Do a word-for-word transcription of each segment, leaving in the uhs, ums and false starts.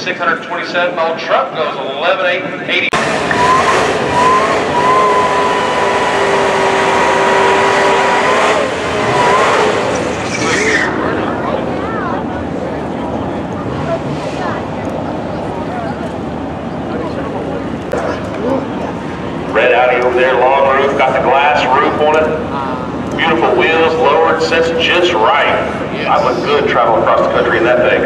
six hundred twenty-seven. My old truck goes eleven eighty. Red Audi over there, long roof, got the glass roof on it. Beautiful wheels, lowered, sits just right. I look good traveling across the country in that thing.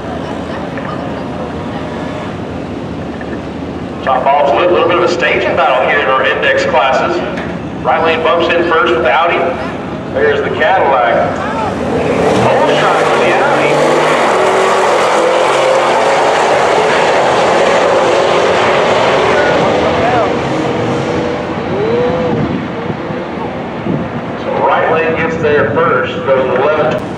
Top off's a little, little bit of a staging battle here in our index classes. Right lane bumps in first with the Audi. There's the Cadillac. Hole shot for the Audi. Right lane gets there first, goes eleven.